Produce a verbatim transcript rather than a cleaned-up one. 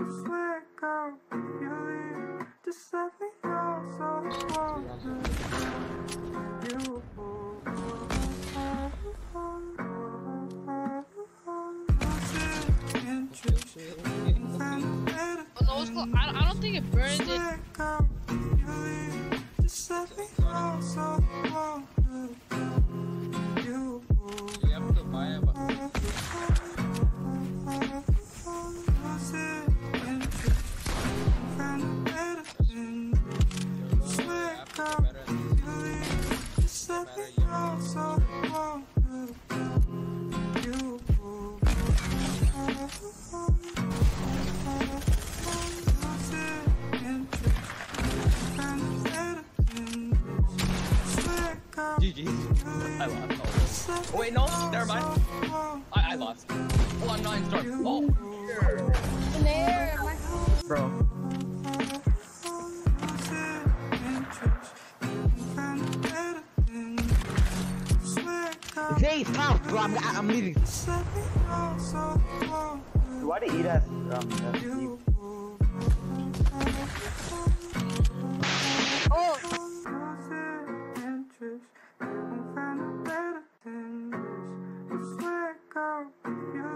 I, I don't think it burned it. G G. I lost. Oh wait, no, never mind. I, I lost. Oh, I'm not in start. Oh, In the air, my bro. Jay, stop, bro. I'm, I'm leaving. Why did he eat us? Um, oh. You